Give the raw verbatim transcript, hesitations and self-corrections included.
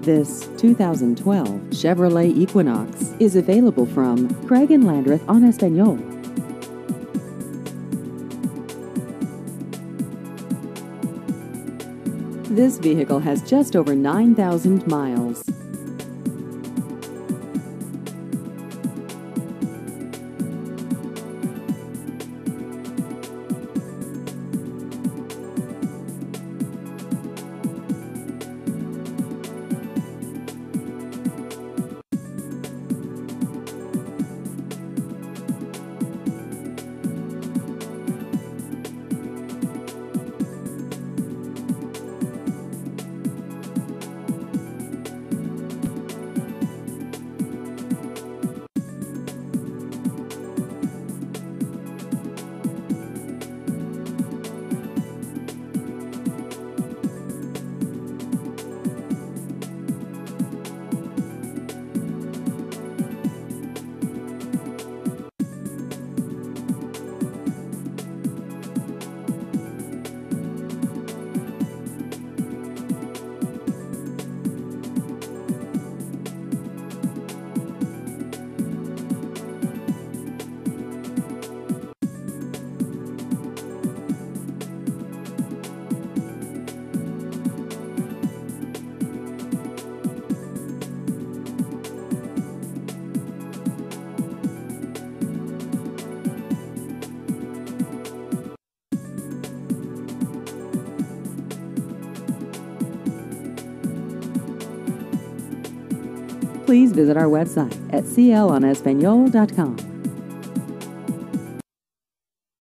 This two thousand twelve Chevrolet Equinox is available from Craig and Landreth on Espanol. This vehicle has just over nine thousand miles. Please visit our website at c l on espanol dot com.